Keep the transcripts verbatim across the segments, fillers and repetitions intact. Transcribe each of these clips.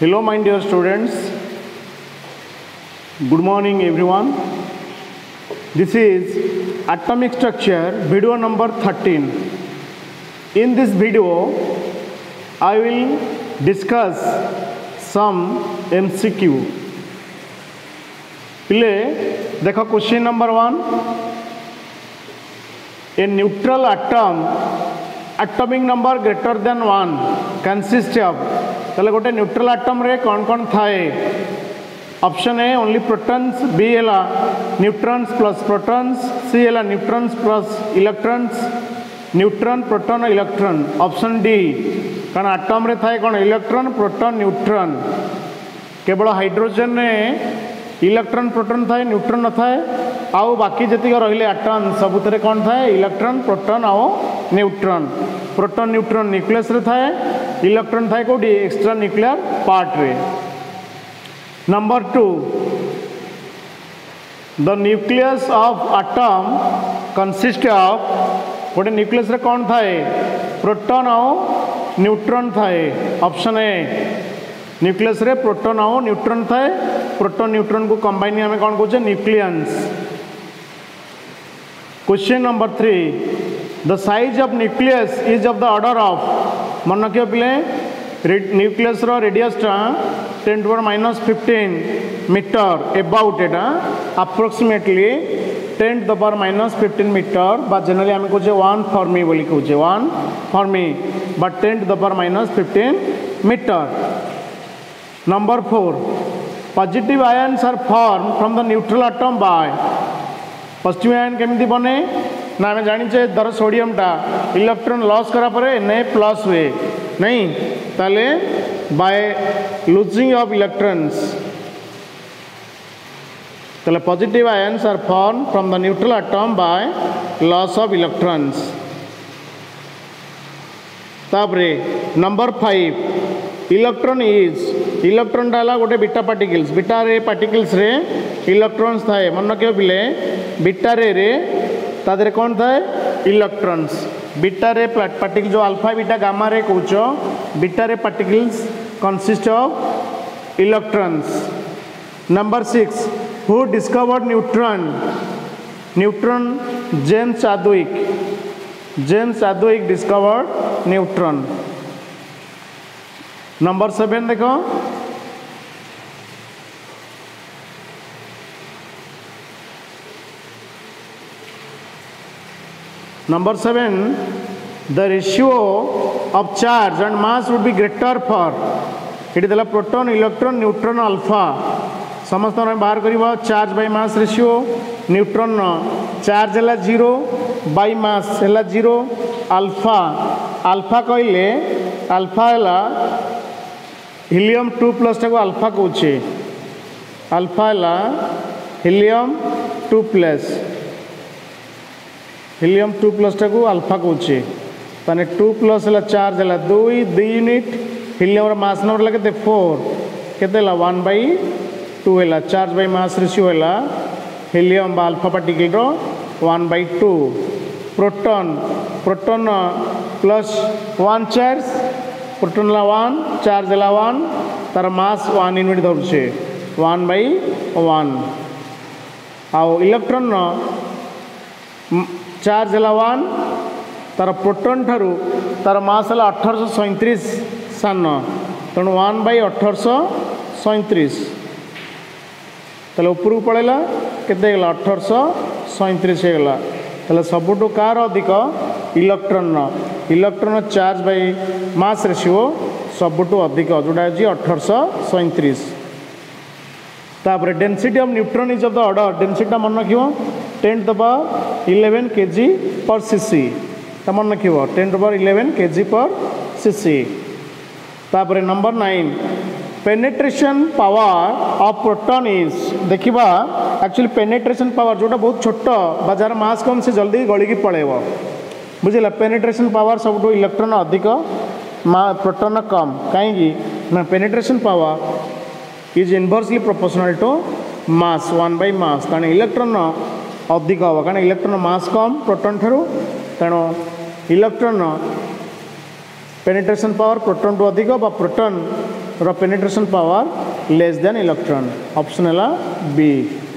Hello my dear students, good morning everyone. This is atomic structure video number thirteen. In this video I will discuss some M C Q. Pile देखो question number one. A neutral atom atomic number greater than one consists of तले गोटे neutral atom रे कौन कौन थाए option A only protons, B हैला neutrons plus protons, C हैला neutrons plus electrons, neutron proton electron, option D कारण atom रे थाए कौन इलेक्ट्रॉन प्रोटॉन न्यूट्रॉन। केवल हाइड्रोजन रे इलेक्ट्रॉन प्रोटॉन थाए न्यूट्रॉन न थाए आउ बाकी जतिक रहिले आटम सबुतरे कौन थाए इलेक्ट्रॉन प्रोटॉन आउ न्यूट्रॉन। प्रोटॉन न्यूट्रॉन न्यूक्लियस रे थाए, इलेक्ट्रॉन थाए कोडी एक्स्ट्रा न्यूक्लियर पार्ट रे। Number two, the nucleus of atom consist of गोटे न्यूक्लियस रे कौन थाए प्रोटॉन आउ न्यूट्रॉन थाए। ऑप्शन ए न्यूक्लियस रे प्रोटॉन आउ न्यूट्रॉन थाए, प्रोटॉन न्यूट्रॉन को कंबाइन हमें कौन कहते nucleus. Question number three, the size of nucleus is of the order of मन रखियो पिले न्यूक्लियस रो रेडियस टा ten to power minus fifteen metre about एटा approximately ten to the power minus fifteen metre बा generally आम कहे one fermi बोली कहे one fermi but ten to the power minus fifteen metre. Number four, positive ions are form from the neutral atom by positive ion केमिति बने ना आम जाचे धर सोडियम टा इलेक्ट्रॉन लॉस करा परे ने प्लस हुए नहीं ताले बाय लूजिंग ऑफ इलेक्ट्रॉन्स ताले positive ions are form from the neutral atom by loss of electrons. तापरे number five, electron is electron डाला गोटे beta particles beta ray particles रे इलेक्ट्रॉन्स थाए मन रखियो पिले बीटा रे रे तादरे कौन थाए इलेक्ट्रॉन्स। बीटा रे पार्टिकल जो अल्फा बीटा गामा रे कहूचो beta ray particles consist of electrons. Number six, who discovered neutron neutron James Chadwick James Chadwick discovered neutron. Number seven देखो, number seven, the ratio of charge and mass would be greater for ये देला proton electron neutron alpha समस्त बाहर कर charge by mass ratio. Neutron charge है zero by mass है zero. Alpha alpha कहले alpha है हिलियम टू प्लस टाक अल्फा कहे अल्फा है helium two plus helium two plus टाक अल्फा कहे ताने टू प्लस है चार्ज है दुई दुई यूनिट हिलियम मास नंबर लगे फोर केते वन बै टू है चार्ज बाय मास रेशियो है हिलियम बा अल्फा पार्टिकल रो one by two. Proton proton plus one charge proton ला वन चार्ज है वन तार मास वन यूनिट धरुचे वन बै वन। आउ इलेक्ट्रॉन चार्ज है वन तार प्रोटॉन ठारू तार मास है अठारश सैंतीस सान तेणु वन बै अठारश सैंतीस ताले उपरକୁ पड़ेगा केते गला अठारश सैंतीस होगा ताले सबुठू कार अधिक electron electron charge by mass ratio सबुठू अधिक जोड़ा जी अठारश सैंतीस। तापर density of neutron is of the order density मन रखियो ten to the power eleven KG per CC मन रखियो ten to the power eleven KG per CC. तापर number nine, penetration power of proton is देखिबा actually penetration power जोटा बहुत छोट बा जार मास कम से जल्दी गलिकी पळेबो बुझिला। पेनेट्रेशन पावर सब इलेक्ट्रॉन अधिक प्रोटॉन कम कहीं ना penetration power is inversely proportional to mass one by mass कारण इलेक्ट्रॉन अधिक हम कारण इलेक्ट्रॉन मास कम प्रोटॉन ठारू तेणु इलेक्ट्रॉन पेनिट्रेशन पावर प्रोटॉन टू अधिक बा प्रोटॉन रो penetration power less than electron option है B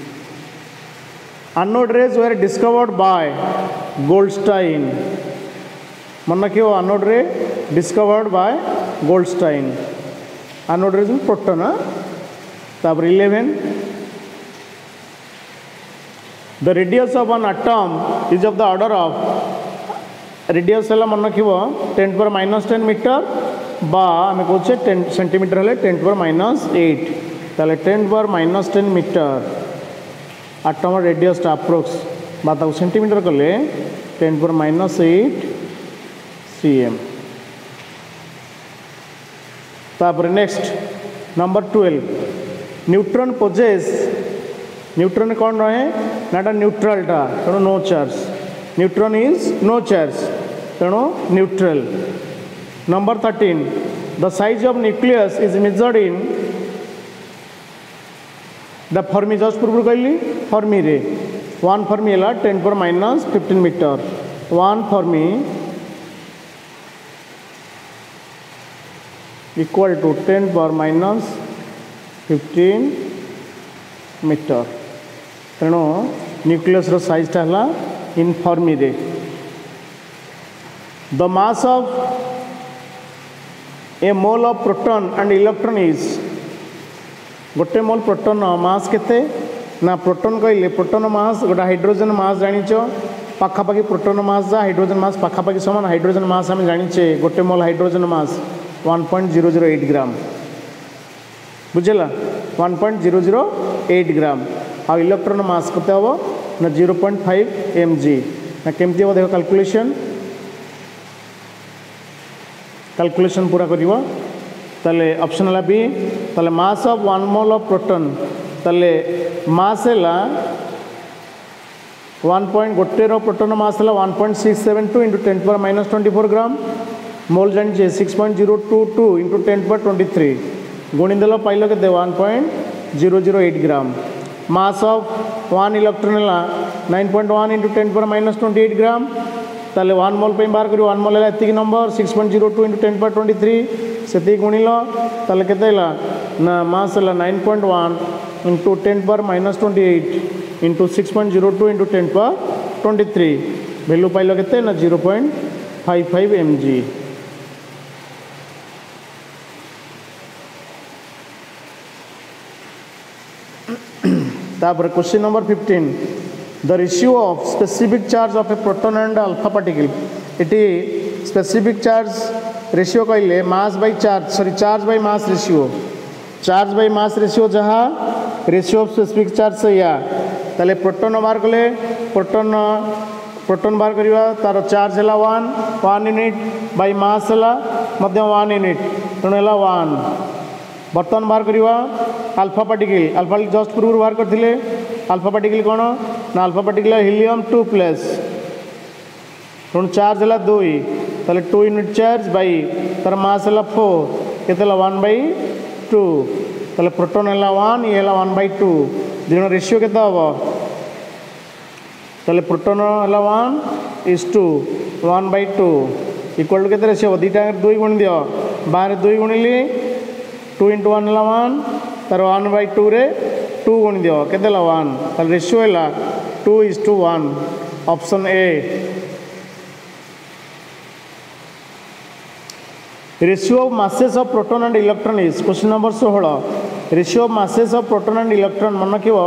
anode rays were discovered by Goldstein मन रखियो anode ray discovered by Goldstein anode rays proton तापर eleven the radius of an atom is of the order of radius है मन रखियो ten to power minus ten metre बा आम कहे ten centimetre है ten to power minus eight ताले ten to power minus ten metre atom radius approx बा centimetre कले ten to power minus eight C M तापर next number twelve neutron possess neutron कौन रहे ना न्यूट्रल टा तेणु no charge neutron is no charge तेणु neutral number thirteen the size of nucleus is measured in the fermi just पूर्व कहली fermi रे वन फर्मी है ten power minus fifteen metre one fermi equal to ten power minus fifteen metre तेणु nucleus रो size टा है in fermi रे the mass of a mole of proton and electron is गोटे mole proton मास केते ना proton कहले proton मास गोटे हाइड्रोजन मास जानिच पाखापाखि प्रोटॉन मास जा हाइड्रोजन मास पाखापाखि समान हाइड्रोजन मास आम जानिचे गोटे mole hydrogen mass one point zero zero eight gram बुझेगा one point zero zero eight gram आ इलेक्ट्रॉन मास केते हम ना zero point five M G ना केमती हम देख कैलकुलेशन कैलकुलेशन पूरा करिवो ताले ऑप्शन है बी ताले mass of one mole of proton ताले मास है वन पॉइंट गोटे रो प्रोटॉन मास है one point six seven two into ten power minus twenty four gram mole जानिए six point zero two two into ten power twenty three गुणीदेल पाइल के one point zero zero eight gram mass of one electron है nine point one into ten power minus twenty eight gram ताले one mole पे बाहर करी one mole है एतिक number six point zero two into ten power twenty three से गुणिल ताले केते ना मास है nine point one into ten power minus twenty eight into six point zero two into ten power twenty three value पाइल के ना zero point five five M G तापर question number fifteen the ratio of specific charge of a proton and alpha particle इटी specific charge ratio कहले mass by charge sorry charge by mass ratio charge by mass ratio जहाँ ratio of specific charge से या ताले proton बाहर कले proton proton बाहर करवा तार चार्ज है one one unit by mass है मध्य वन यूनिट तेणु है वन बर्तमान बाहर करवा अल्फा पार्टिकल अल्फा जस्ट पूर्व बाहर करते अल्फा पार्टिकल कौन ना alpha particle helium two plus तेणु चार्ज है दुई ताले टू यूनिट चार्ज बाई तार मास है फोर के वन बै टू ताले प्रोटॉन है वन ये है one by two then ratio के हम ताले प्रोटॉन है one is two one by two equal to के रेशियो दुईटा दुई गुणी दियो बाहर दुई गुणिली टू इंटू वन है वन तार वन बै टू रे टू गुणी दियो के वन तार रेशियो है two is two one option A ratio of masses of proton and electron is question number सोलह ratio of masses of proton and electron मन रखियो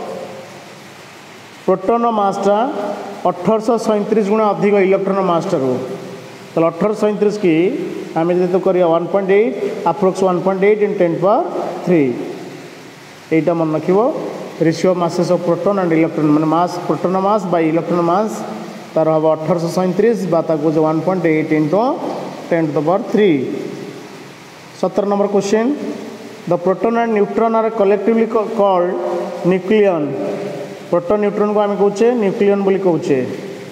प्रोटॉन मासटा अठारह सैंतीस गुणा अधिक इलेक्ट्रॉन मासटा रो तो अठारह सैंतीस की आम जो करिया one point eight approx one point eight in ten power three एटा मन रखियो ratio of masses of proton and electron माने mass proton mass by electron mass तार हम अठारह सैंतीस बाताको जो one point eight into ten to the power three सत्रह number question the proton and neutron are collectively called nucleon proton neutron को आम कहे न्यूक्लियन बोली कहे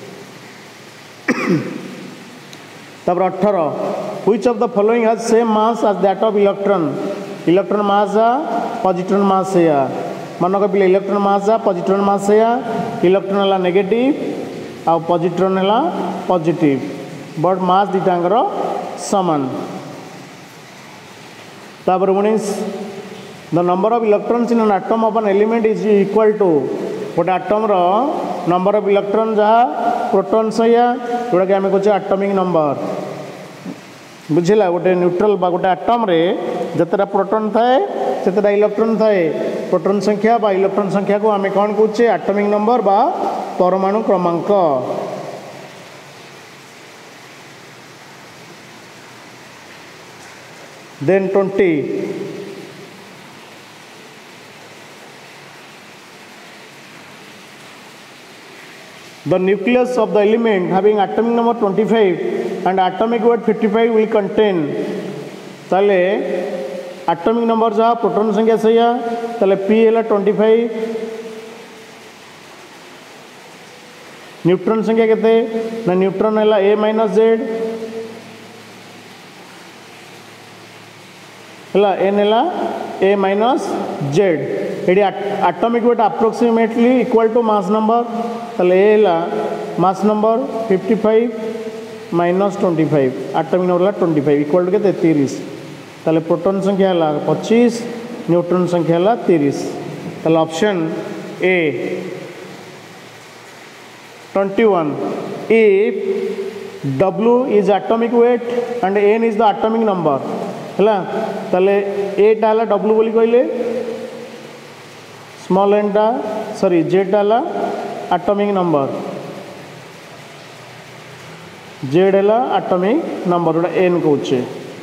तब अठारह which of the following has same mass as that of electron electron mass आ positron mass है मन कपिले इलेक्ट्रॉन मास आ पॉजिट्रॉन मास है इलेक्ट्रॉन है नेगेटिव आ पॉजिट्रॉन है पॉजिटिव बट मास दुटांगर समान तापर उन्नीस the number of electrons in an atom of an element is equal to गोटे आटम रो नंबर ऑफ इलेक्ट्रॉन जहाँ प्रोटॉन्स या जोटा कि आम कहे एटॉमिक नंबर बुझिला गोटे न्यूट्रल बा गोटे आटम रे जतटा प्रोटॉन थाए सेतटा इलेक्ट्रॉन थाए प्रोटॉन संख्या बा इलेक्ट्रॉन संख्या को आम कौन कहे एटॉमिक नंबर बा परमाणु क्रमांक। Then twenty the nucleus of the element having atomic number twenty-five and atomic weight fifty-five will contain ताले atomic number जहाँ प्रोटॉन संख्या सही है ताले P है twenty-five न्यूट्रॉन संख्या केते ना न्यूट्रॉन है A minus Z है N है A minus Z ये atomic weight approximately equal to mass number ताले ए ला mass number fifty-five minus twenty-five atomic number twenty-five equal to के तीस ताले प्रोटॉन संख्या है पच्चीस न्यूट्रॉन संख्या है तीस ताले option A twenty-one if W is atomic weight and N is the atomic number है ताले ए टा है W बोली कहले स्मॉल एन टा सॉरी जे टा एटॉमिक नंबर जेड है एटॉमिक नंबर जोटा एन कहे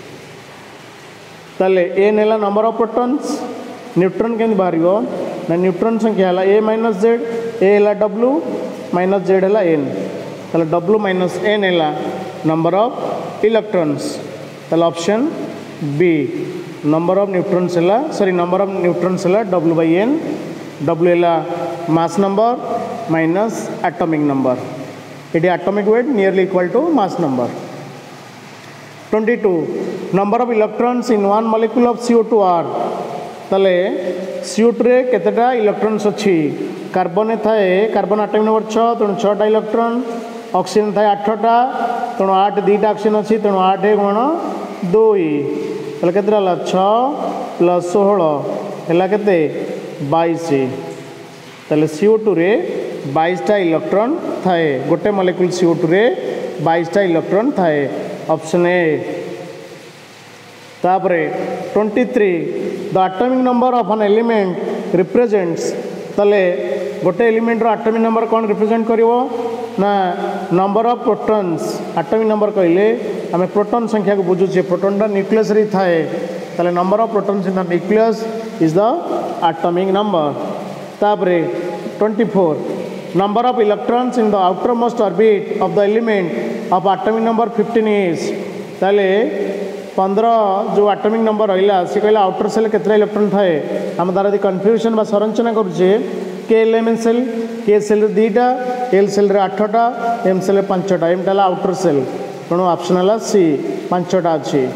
ताले एन है नंबर ऑफ प्रोटॉन्स न्यूट्रॉन के बाहर ना न्यूट्रॉन संख्या है ए माइनस जेड ए है डब्ल्यू माइनस जेड है एन ताले डब्ल्यू माइनस एन है नंबर ऑफ इलेक्ट्रॉन्स ताले option B number of neutrons है सॉरी नंबर ऑफ न्यूट्रॉन्स है डब्ल्यू बाई एन डब्ल्यू है mass number minus atomic number it is atomic weight nearly equal to mass number। twenty-two number of electrons in one molecule of C O two are तले C O two रे केतेटा electrons अच्छी carbon थाए carbon atomic number छः तेणु छटा electron oxygen थाए आठटा तेणु आठ दुईटा ऑक्सीजन अच्छी तेणु आठ गुण दुई तले केतेटा छः प्लस सोलह है केते बाईस तले C O two रे बाईसटा इलेक्ट्रॉन थाए गोटे मॉलिक्यूल C O two रे बाईसटा इलेक्ट्रॉन थाए ऑप्शन ए। तापरे twenty-three the atomic number of an element represents तले गोटे एलिमेंट रो एटॉमिक नंबर कौन रिप्रेजेंट करिवो ना number of protons atomic number कहले आम प्रोटॉन संख्या को बुझुचे प्रोटॉनटा न्यूक्लियस रे थाए तले number of protons in the nucleus is the atomic number. तापरे twenty-four number of electrons in the outermost orbit of the element of atomic number fifteen is ताले पंद्रह जो एटॉमिक नंबर रहा सी कहला आउटर सेल केतरा इलेक्ट्रॉन थाए आम तार यदि कन्फ्यूजन बा संरचना करुचे K L M N shell K shell दुईटा एल सेल रे आठटा एम सेल पांचटा एम टा आउटर सेल तेणु ऑप्शन है सी पांचटा अच्छी।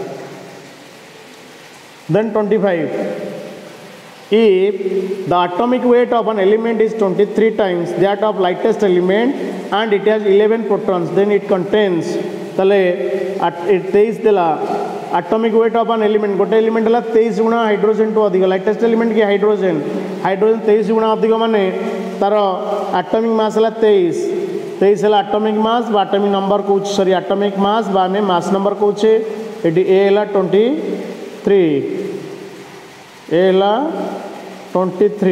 Then twenty-five if the atomic weight of an element is twenty-three times that of lightest element and it has eleven protons then it contains तले तेईस देला atomic weight of an element गोटे element है तेईस गुणा hydrogen टू अधिक lightest element की हाइड्रोजन हाइड्रोजन तेईस गुणा अधिक माने तार एटॉमिक मास है तेईस तेईस है एटॉमिक मास बा एटॉमिक नंबर कौच सॉरी एटॉमिक मास बा आम मास नंबर कौचे ये ए है ट्वेंटी थ्री ए है ट्वेंटी थ्री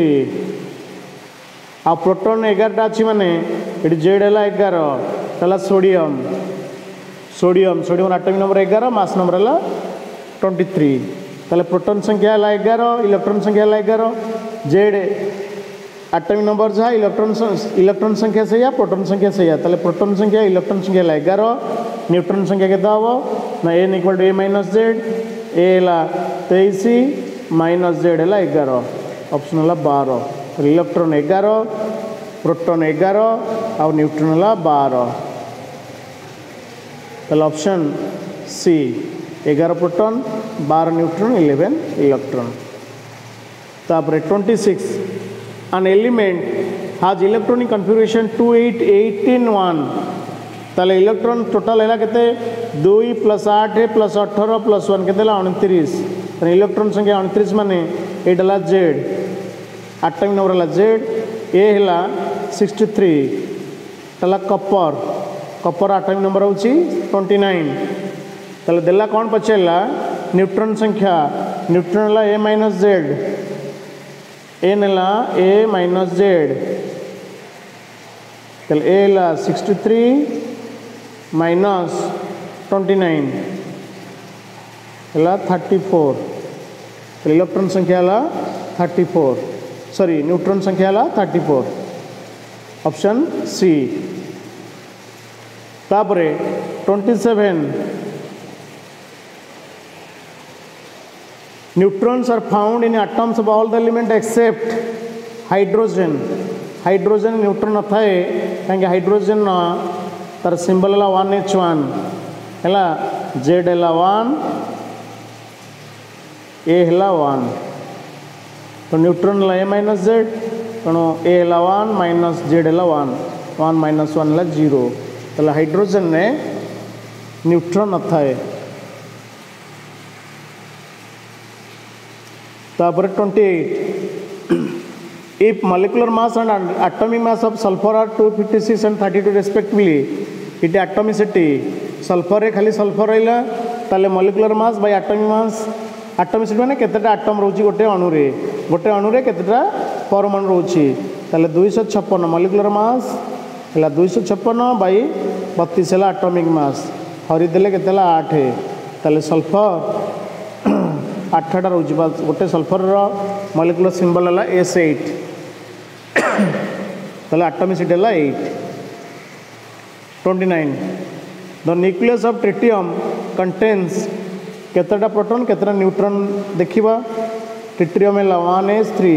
आ प्रोटॉन एगारटा अच्छी माने ये जेड है एगार sodium sodium sodium atomic number एगार मास नंबर है ट्वेंटी थ्री ताले प्रोटॉन संख्या है एगार इलेक्ट्रॉन संख्या है एगार जेड एटॉमिक नंबर जहाँ इलेक्ट्रॉन इलेक्ट्रॉन संख्या से या प्रोटॉन संख्या से या ताले प्रोटॉन संख्या इलेक्ट्रॉन संख्या है एगार न्यूट्रॉन संख्या केता हम ना N equal to A minus Z A है तेईस माइनस जेड है एगार ऑप्शन है बारह इलेक्ट्रॉन एगार प्रोटॉन एगार आ न्यूट्रॉन है बारह ताले ऑप्शन सी एगार प्रोटॉन बारह न्यूट्रॉन इलेवन इलेक्ट्रॉन। तापर twenty six an element has electronic configuration two eight eighteen one ताले इलेक्ट्रॉन टोटल है केते दो प्लस आठ प्लस अठारह प्लस वन केते उनतीस इलेक्ट्रॉन संख्या उनतीस माने एट है जेड एटॉमिक नंबर है जेड ए है सिक्सटी थ्री है कपर कपर एटॉमिक नंबर होची ट्वेंटी नाइन ताले देला कौन पचारा न्यूट्रॉन संख्या न्यूट्रॉन है ए माइनस जेड एन है ए माइनस जेड ताले ए है sixty three minus twenty nine है थर्टी फोर इलेक्ट्रॉन संख्या है थर्टी फोर सॉरी न्यूट्रॉन संख्या है थर्टी फोर ऑप्शन सी तापरे twenty seven neutrons are found in atoms of all the element except hydrogen hydrogen neutron न थाए कहीं hydrogen न तार सिंबल है वन एच वन है जेड है वन ए है वन तो न्यूट्रॉन है ए माइनस जेड तेणु ए है वन माइनस जेड है वन वन माइनस वन है जीरो तो हाइड्रोजन ने न्यूट्रॉन न थाए तापर twenty eight if molecular mass and atomic mass of sulfur are two fifty-six and thirty-two respectively it atomicity sulphur रे खाली सल्फर रहा ताले molecular mass by atomic mass atomicity माने केतेटा एटम रोची गोटे अणु रे गोटे अणु रे केतेटा परमाणु रोची ताले दो सौ छप्पन molecular mass है दो सौ छप्पन बाई बत्तीस है एटॉमिक मास हरी देले केतेला आठ ताले सल्फर आठटा रोची गोटे सल्फर रो molecular symbol है एस एट ताले एटॉमिसिटी है eight twenty nine the nucleus of tritium contains केतेटा प्रोटॉन केतेटा न्यूट्रॉन देखिबा ट्रिटियम है one S three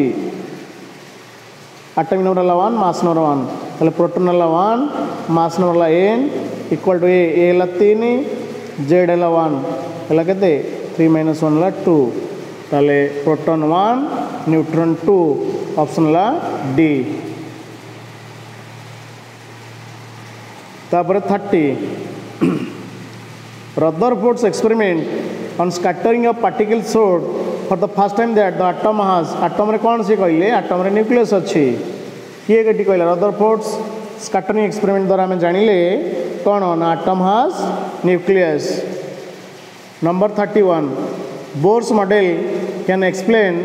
atomic number है वन मास नंबर वन ताले प्रोटॉन है वन मास नंबर है N equal to A A है तीन जेड है वन है केते थ्री माइनस वन है टू ताले proton one neutron two option है डी तापर thirty Rutherford's experiment on scattering of particles showed for the first time that the atom has atom रे कौन सी कहले atom रे न्यूक्लियस अच्छी किए गटी कहले Rutherford's scattering experiment द्वारा हमें जानिले कौन ना atom has nucleus. Number thirty one Bohr's model can explain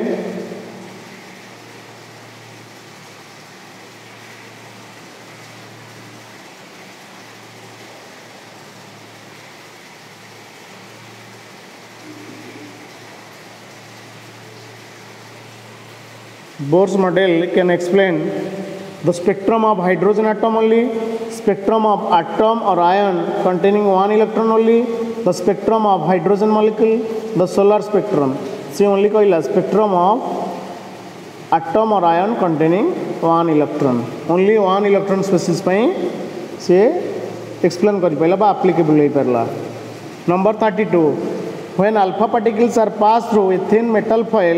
Bohr's model can explain the spectrum of hydrogen atom only, spectrum of atom or ion containing one electron only, the spectrum of hydrogen molecule, the solar spectrum. See only कहला spectrum of atom or ion containing one electron. Only one electron species ପାଇଁ से explain करि पहिला बा applicable होई परला. Number thirty two when alpha particles are passed through a thin metal foil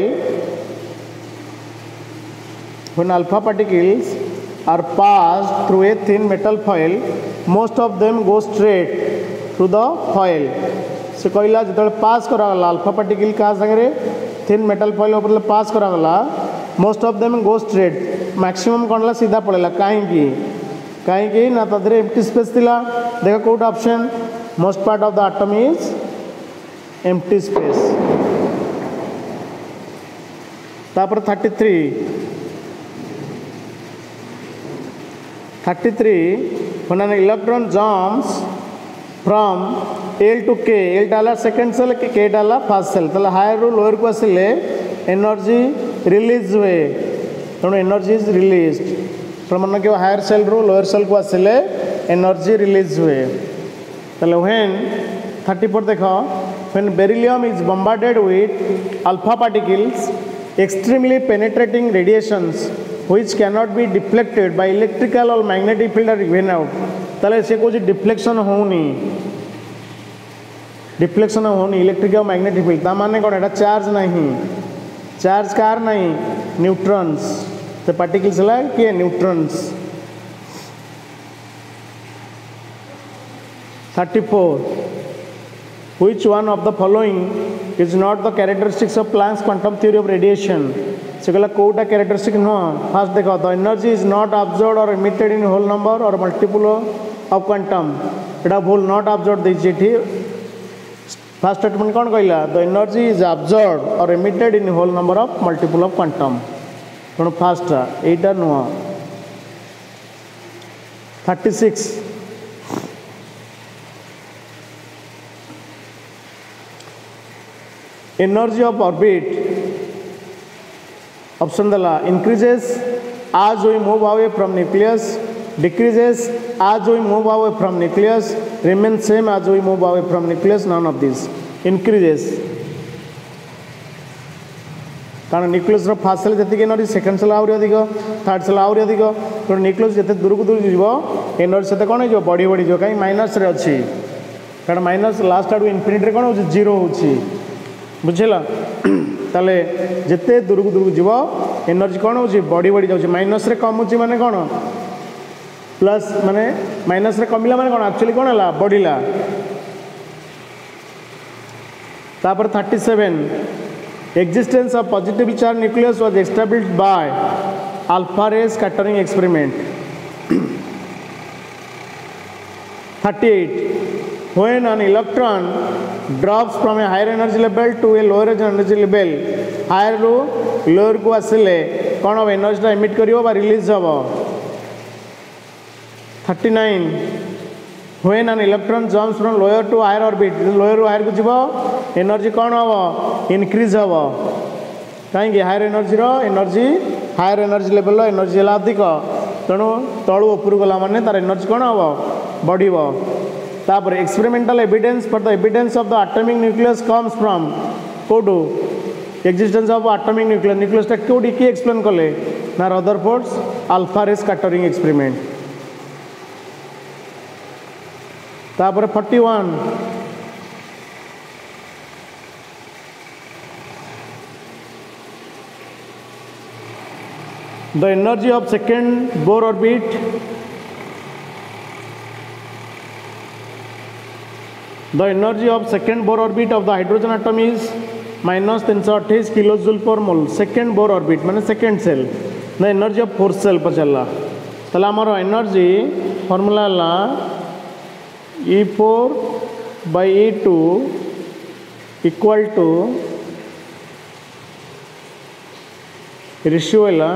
when alpha particles are passed through a thin metal foil most of them go straight to the foil से कहला जतले पास करागला alpha particle का संगे thin metal foil ऊपर पास करागला most of them go straight maximum कोनला सीधा पड़ेला काहे की काहे की ना तदरे empty space थिला देखो कोड option most part of the atom is empty space तापर thirty three thirty three when an electron jumps from L to K L डाला सेकंड सेल K डाला फर्स्ट सेल तले हायर रू लोअर को आसिले एनर्जी रिलीज हुए तेणु energy is released प्रमाण के हायर सेल रू लोअर सेल को आसिले एनर्जी रिलीज हुए तले व्हेन थर्टी फोर देखो when beryllium is bombarded with alpha particles extremely penetrating radiations which cannot be deflected by electrical or magnetic field are given out ताले से कुछ deflection होनी डिफ्लेक्शन होनी इलेक्ट्रिक और मैग्नेटिक फील्ड ता माने कोन एटा चार्ज नहीं चार्ज कार नहीं न्यूट्रॉन्स तो पार्टिकल्स ला के neutrons thirty four Which one of the following is not the characteristics of Planck's quantum theory of radiation? से कहला कोटा characteristic नुह फास्ट देखो the energy is not absorbed or emitted in whole number or multiple of quantum एटा भूल not absorbed देछि एठी first statement कौन कहला the energy is absorbed or emitted in whole number of multiple of quantum तेणु first एटा नुह thirty six energy of orbit option dala increases as we move away from nucleus, decreases as we move away from nucleus, remains same as we move away from nucleus, none of these. Increases कारण nucleus first shell जी energy second shell आहरी अधिक third cell आहरी अधिक तो nucleus जिते दूर को दूर जीव एनर्जी से कौन हो बढ़ी बढ़ी कहीं माइनस रे अच्छी कारण माइनस लास्ट आड़ इनफिनिटी कौन हो जीरो हो बुझेगा ताले जिते दूर को दूर को जीव एनर्जी कौन हो बढ़ी बढ़ी जाऊँ माइनस रे कमुची माने कौन प्लस माने माइनस रे कमिला माने कौन एक्चुअली कौन है बढ़िला तापर thirty seven existence of positively charged nucleus was established by alpha ray scattering experiment. thirty-eight when an electron drops from a higher energy level to a lower energy level higher ru lower को आसिले कौन हम energy टा emit करियो बा release हबो. thirty-nine when an electron jumps from lower to higher orbit lower ru higher को जीवो energy कौन हम इनक्रीज हम कहीं higher energy energy higher energy level energy है अधिक तेणु तलू उपर गला माने तार एनर्जी कौन हम बढ़ो तापर experimental evidence for the evidence of the atomic nucleus comes from कोडू existence of atomic nucleus nucleus टा कोडी की एक्सप्लेन कले ना Rutherford's alpha ray scattering experiment. तापर forty one the energy of second Bohr orbit the energy of second Bohr orbit of the hydrogen atom is minus तीन सौ अट्ठाईस kilojoule per mole. second Bohr orbit माने second cell. the energy of fourth cell पचला तला हमर energy formula ला E four by E two equal to ratio है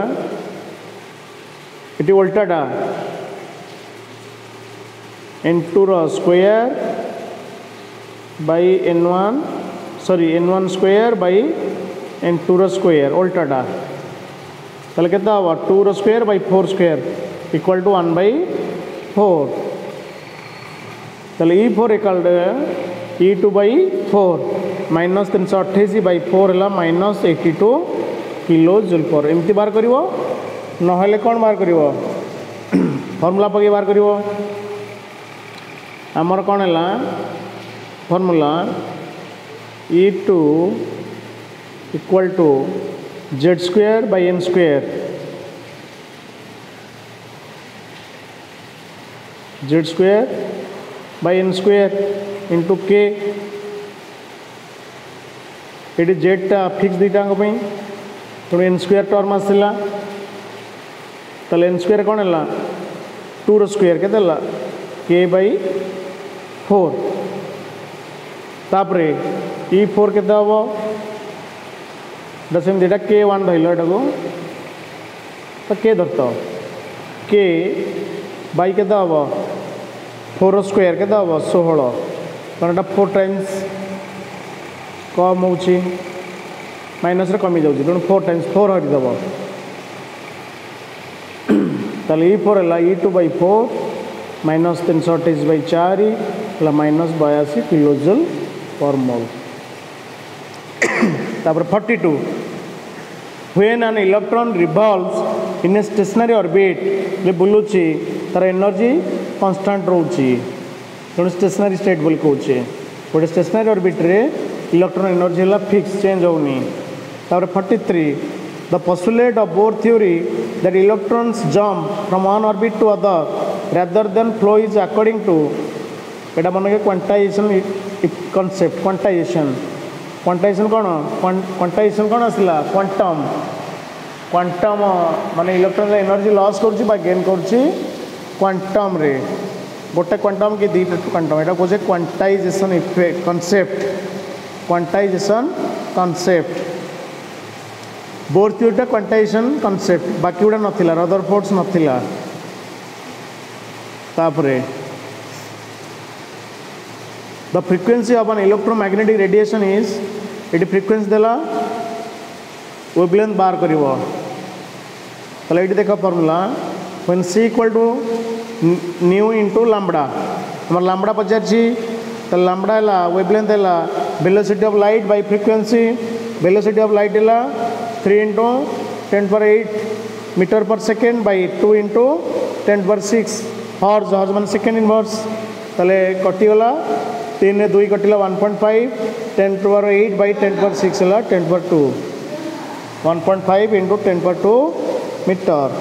इटी उल्टाटा एन टू रो square by N one sorry N one square by N two रो स्क्वायर उल्टाटा ताले केता हवा टू रो square by four square equal to one by four ताले E four equal to E two by four minus तीन सौ अट्ठाईस बाय फोर है minus eighty two kilo joule पर एमती बार करिवो नहले कौन बार करिवो फॉर्मूला पके बार करिवो हमर कौन है formula E two equal to Z square by N square Z square by N square into के ये जेड टा फिक्स दुईटा तेणु एन स्क्वायर टर्म आसला ताले एन स्क्वायर कौन है टू रो स्क्वायर के के बाई फोर तापरे ई फोर के हम सेमती के वन धरल एटा को तो के धरत के बाई के हम फोर रो स्क्वायर के हम षोहल कारण एटा फोर टाइम्स कम हो माइनस रे कमी जाऊँ तेणु फोर टाइम्स फोर हटिदेव ताले ई फोर है E two by four minus तीन सौ अट्ठाईस बै चार माइनस बयासी किलोजूल पर मोल. तापर forty two when an electron revolves in a stationary orbit जे बुलूची तार एनर्जी कांस्टेंट रोची तेणु स्टेशनरी स्टेट बोल कहूचे गोटे स्टेशनरी ऑर्बिट रे इलेक्ट्रॉन एनर्जी है फिक्स चेंज होनी. तापर forty three the postulate of Bohr theory that electrons jump from one orbit to other rather than flow is according to एटा मन के क्वांटाइजेशन कॉन्सेप्ट क्वांटाइजेशन क्वांटाइजेशन कौन quantization कौन आसला क्वांटम क्वांटम माने इलेक्ट्रॉन एनर्जी लॉस करुच्ची बा gain करुच्ची quantum रे गोटे क्वांटम कि दुईटा क्वांटम यहाँ कहे quantization effect concept quantization concept Bohr थ्योरीटा क्वांटाइजेशन कॉन्सेप्ट बाकी गुड़ा नथिला रदरफोर्ड्स नथिला तापरे the frequency of an electromagnetic radiation is ये फ्रीक्वेंसी देला वेवलेंथ बार करिवो तले ये देख formula when c equal to nu into lambda हमर लैम्बडा पचारछि तो लैम्बडा है वेवलेंथ है velocity of light by frequency velocity of light है three into ten power eight metre per second by to into ten power six hertz hertz मान second inverse ताले कटिगला तीन दुई कटिला one point five ten power eight by ten power six है ten power two one point five into ten power two metre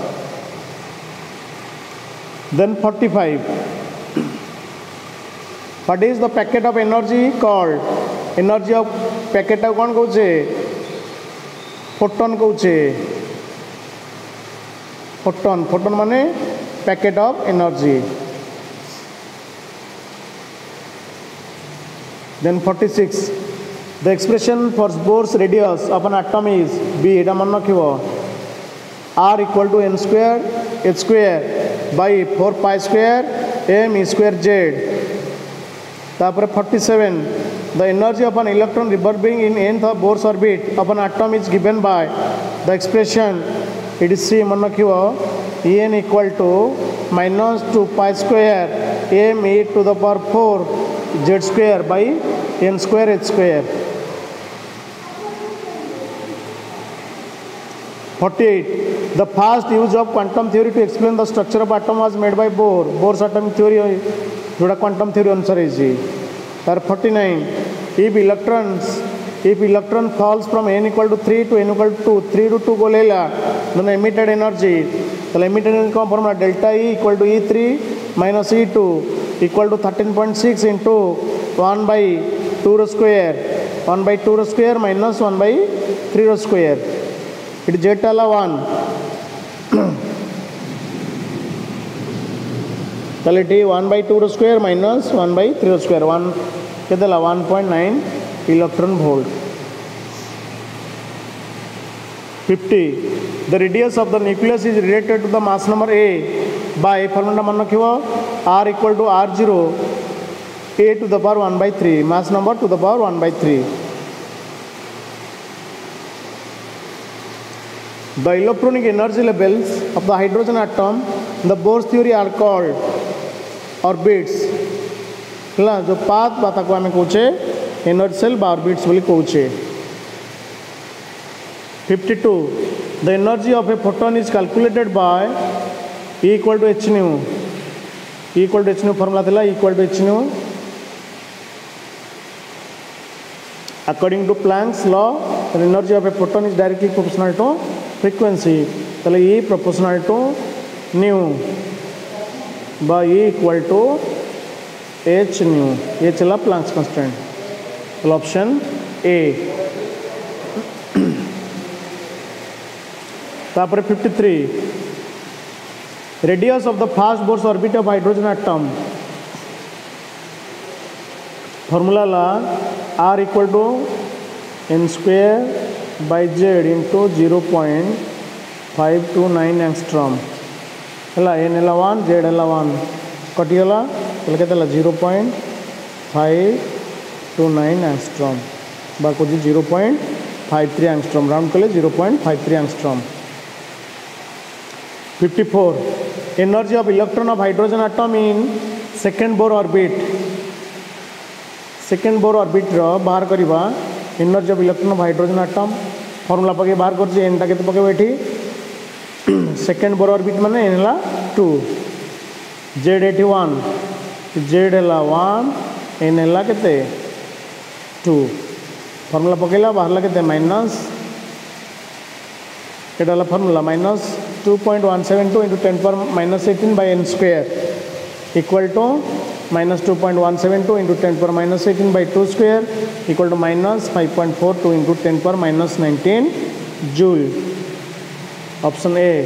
then forty-five what is the packet of energy called energy of packet of कौन कहूचे photon कहूचे photon photon माने packet of energy then forty-six the expression for Bohr's radius of an atom is b एटा मन रखिबो r equal to n square h square by four pi square m square z तापर forty-seven the energy of an electron revolving in nth of Bohr's orbit of an atom is given by the expression it is c मन रखिबो en equal to minus two pi square m e to the power four z square by n square h square forty-eight the first use of quantum theory to explain the structure of atom was made by Bohr Bohr's atomic theory जोड़ा quantum theory अनुसार है तार forty-nine if electrons if electron falls from n equal to three to n equal to two three to two को लेला then emitted energy तो emitted energy का formula delta E equal to E three minus E two equal to thirteen point six into one by two rho square one by two rho square minus one by three rho square it z ala one ताले टी one by two square minus one by three square one कितना ला one point nine electron volt fifty the radius of the nucleus is related to the mass number a by formula मन रखिबो r equal to r zero a to the power one by three mass number to the power one by three the electronic energy levels of the hydrogen atom the Bohr's theory are called orbits हला जो path बाता को हमें कहूचे energy shell बा orbits बोली कहूचे fifty-two the energy of a photon is calculated by E equal to h nu E equal to h nu formula थिला E equal to h nu according to Planck's law the energy of a photon is directly proportional to frequency तले E proportional to nu by E equal to h nu ये चला Planck's constant तो option A तापर fifty-three radius of the fast Bohr's orbit of hydrogen atom formula ला r equal to n square by z into zero point five two nine angstrom हला n हला one z हला one कटिगला तले केतला zero point five two nine angstrom बा को zero point five three angstrom round कले zero point five three angstrom fifty-four energy of electron of hydrogen atom in second Bohr orbit second Bohr orbit रो बाहर करिबा energy of electron of hydrogen atom formula पके बाहर कर जे एनटा केते पके बैठी सेकंड बोर ऑर्बिट माने एन हला टू z eighty-one z हला वन एन हला केते टू फॉर्मूला पकेला बाहर ला केते माइनस एटा हला formula minus two point one seven two into ten power minus eighteen by n square equal to minus two point one seven two into ten power minus eighteen by two square equal to minus five point four two into ten power minus nineteen joule. Option A.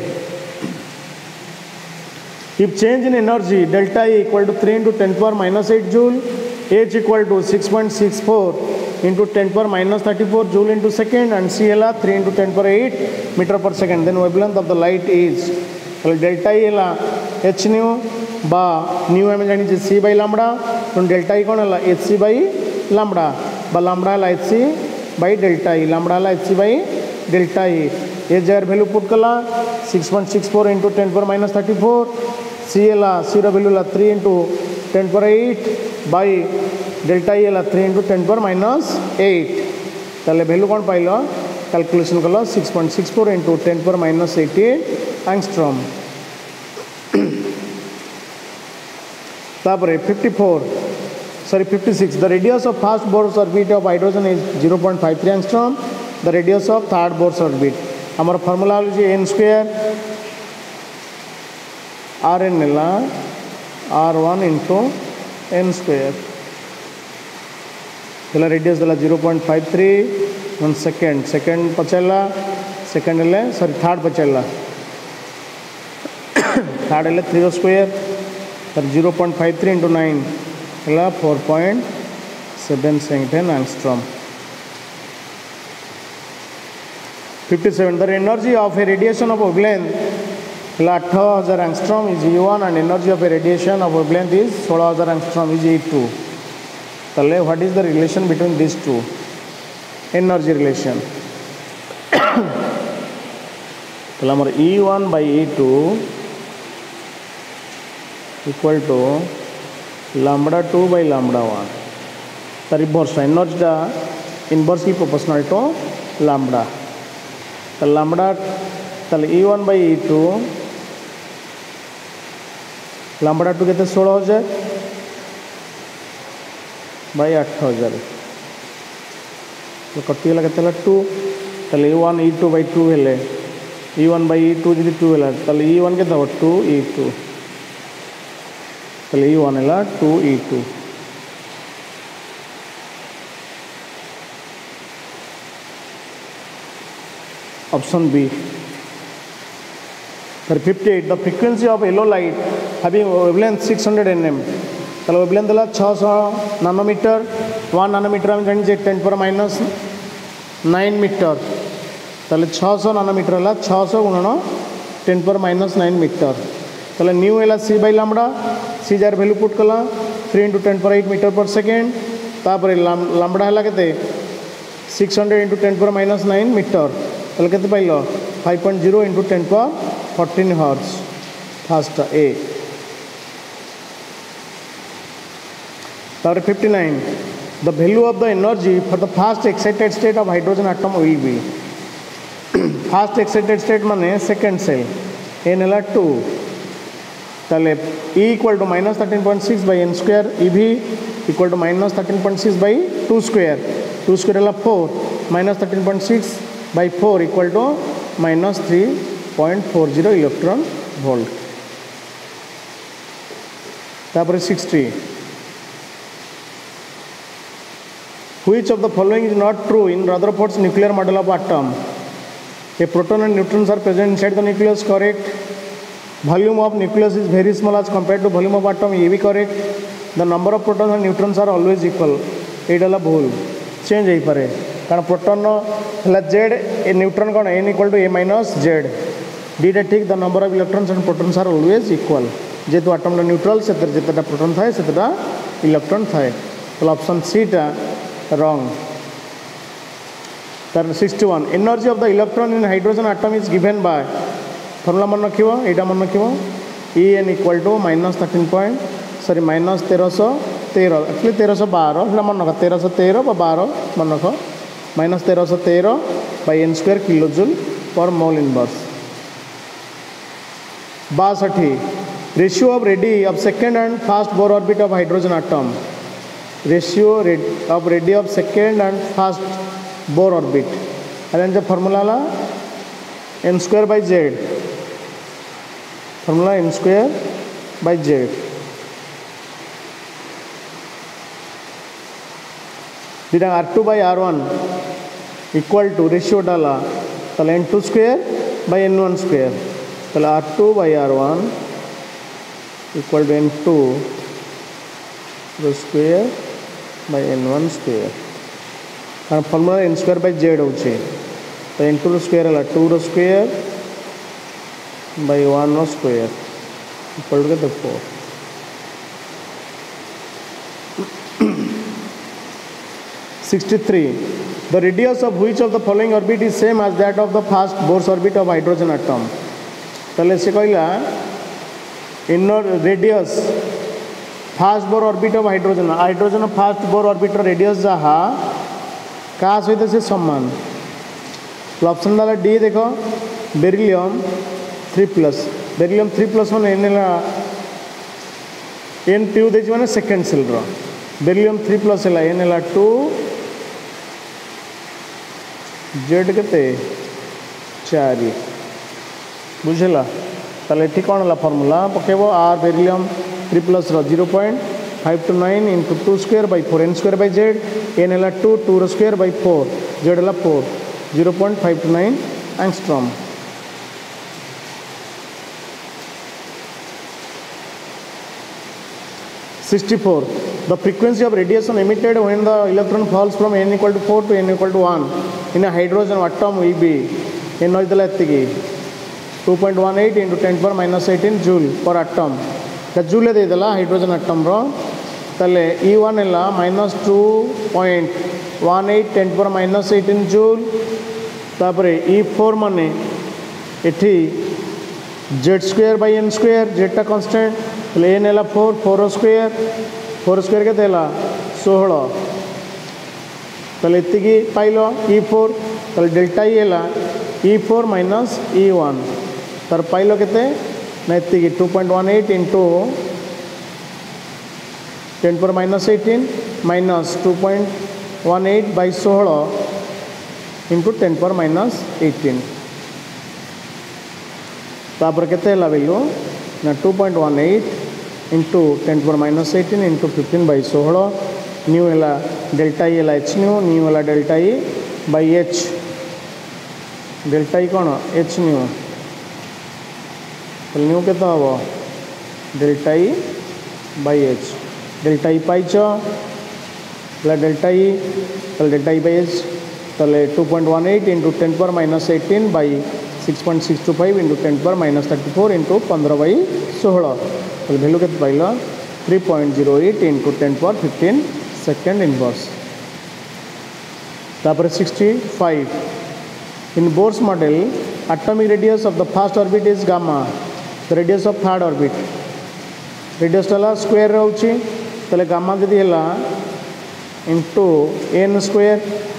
If change in energy delta E equal to three into ten power minus eight joule, H equal to six point six four into ten power minus thirty-four joule into second, and C L three into ten power eight meter per second, then wavelength of the light is delta E h nu ba nu आम जानी c by lambda, तो delta E कौन है hc by lambda बा lambda है hc by delta E, lambda है hc by delta E. ए जार वैल्यू पुट कला six point six four into ten power minus thirty-four, C ला c रा वैल्यू ला three into ten power eight by delta E ला three into ten power minus eight. ताले value कौन पाइलो कैलकुलेशन कलो six point six four into ten power minus eighteen angstrom. तापर fifty-four sorry fifty-six, the radius of first Bohr's orbit of hydrogen is zero point five three angstrom. The radius of third Bohr's orbit, हमारा formula है n square r n नेला r one into n square, तेला radius देला zero point five three, one second second पचेला second ले sorry third पचेला third ले three square तर zero point five three into nine हेला four point seven seven angstrom. fifty-seven, the energy of a radiation of wavelength eight thousand angstrom is E one and energy of a radiation of wavelength is sixteen thousand angstrom is E two. So what is the relation between these two? Energy relation. So E one by E two equal to lambda two by lambda one. The reverse energy is inversely proportional to lambda. तो lambda तले E one by E two lambda two के सोलह हजार by आठ हजार तो कटिगला के to तले E one E two by two हेले E one by E two जी टू हेला तले E one के दब टू E two तले E one हेला two E two. Option B. For fifty-eight, the frequency of yellow light having wavelength six hundred nanometer. So wavelength is six hundred nanometer. one nanometer हम जानिए ten power minus nine meter. So six hundred nanometer है six hundred गुणन ten power minus nine meter. So new है c by lambda. c जार value put कला three into ten power eight meter per second. तापर lambda है किते six hundred into ten power minus nine meter. तो कितने पाइलो five point zero into ten power fourteen hertz. First A. Number fifty-nine. The value of the energy for the fast excited state of hydrogen atom will be fast excited state माने second cell n है two. ताले E equal to minus thirteen point six by n square, E V equal to minus thirteen point six by two square. two square है four minus thirteen point six by four equal to minus three point four zero electron volt. तापर sixty. Which of the following is not true in Rutherford's nuclear model of atom? A proton and neutrons are present inside the nucleus, correct. Volume of nucleus is very small as compared to volume of atom, ये भी correct. The number of protons and neutrons are always equal. ये डाला भूल change यही पर है कारण proton है जेड ए न्यूट्रॉन कौन N equal to A minus Z डीटा ठीक. The number of electrons and protons are always equal. जेहेतु आटम न्यूट्रल से जितना प्रोटॉन थाए सेटा इलेक्ट्रॉन थाए. तो ऑप्शन सी टा रॉन्ग. तर sixty-one. Energy of the electron in hydrogen atom is given by formula मन रखिबो एटा मन रखिबो E n equal to minus thirteen point sorry minus तेरह सौ तेरह एक्चुअली तेरह सौ बारह मन रख तेरह सौ तेरह बारह मन रख माइनस तेरह सौ तेरह by N square kilo joule per mole inverse. बासठी. Ratio of radii of second and first Bohr orbit of hydrogen atom. Ratio of radii of second and first Bohr orbit अरे फॉर्मूला ला N square by Z. Formula N square by Z. दुटा R two by R one equal to रेशियोटा ताले N two square by N one square ताले R two by R one equal to N two square by N one square कारण formula N square by Z होचे तो N two square है two रो square by one रो square equal to के four sixty-three. The radius of which of the following orbit is same as that of the first Bohr's orbit of hydrogen atom? ताले से कहला inner radius first Bohr orbit of hydrogen hydrogen first Bohr orbit radius जहाँ का सहित से समान option वाला D देखो beryllium three plus beryllium three plus मैंने एन एन टू देखिए मैंने सेकेंड सेल रो बेरिलियम थ्री प्लस है एन है टू जेड के चारि बुझेगा ताले ठीक कौन है फॉर्मूला पकेब R beryllium three plus zero point five two nine into two square by four N square by Z N है टू टू रो स्क्वेयर बै फोर जेड है four zero point five two nine angstrom sixty-four. The frequency of radiation emitted when the electron falls from n equal to four to n equal to one in a hydrogen atom will be n two point one eight into ten power minus eighteen joule per atom. The joule दे देला hydrogen atom रो तले E one है minus two point one eight ten power minus eighteen joule तापरे E four माने इठी z square by n square z टा constant N है four four square four square के षोह इतनी पाइल ई फोर डेल्टा ई है E four minus E one तार पाइल के two point one eight into ten power minus eighteen minus two point one eight by षोह into ten power minus eighteen तापर के वैल्यू ना two point one eight into ten power minus eighteen into fifteen by षोह nu है delta E है H nu nu है delta E by H delta E कौन H nu nu के हम delta E by H delta E पाइच delta E delta E by H ताले two point one eight into ten power minus eighteen by six point six two five into ten power minus thirty four into पंद्रह by षोह value के पाइल three point zero eight into ten power fifteen second inverse तापर sixty five in Bohr's model atomic radius of the first orbit is gamma the radius of third orbit radius टा square रोचे तले gamma जदि है into N square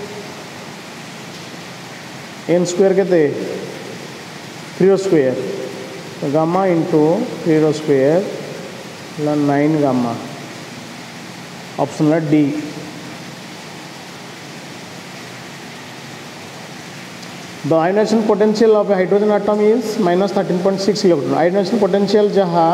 N square के three square तो gamma into three square nine gamma option है D the ionisation potential of a hydrogen atom is minus thirteen point six electron ionisation potential जहाँ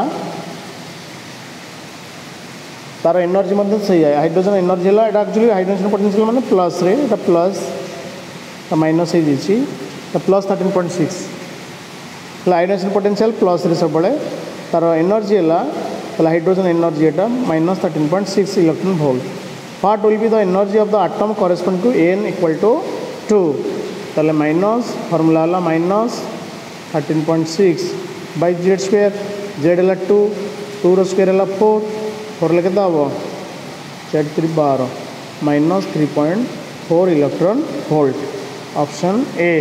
तार energy मतलब सही है hydrogen energy है actually hydrogen potential माने plus रे एटा प्लस माइनस हो plus thirteen point six ionisation potential plus रे सब बड़े तार एनर्जी है हाइड्रोजन एनर्जी एटा minus thirteen point six electron volt what will be the energy of the atom correspond to N equal to two ताले minus formula है minus thirteen point six by Z square Z है two two रो square है four four लेके हम Z three बार minus three point four electron volt option A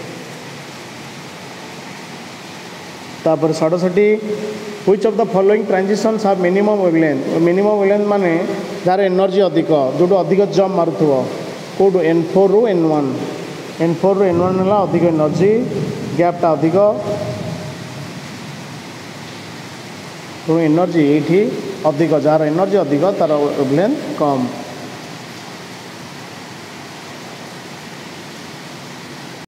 तापर सड़सठी which of the following transitions have minimum wavelength minimum wavelength माने जार एनर्जी अधिक जो अधिक जम्प मारुथो कौटू एन फोर रु एन वन एन फोर रु एन वन है अधिक एनर्जी गैपटा अधिक एनर्जी ये अधिक जार एनर्जी अधिक तार वेवलेंथ कम।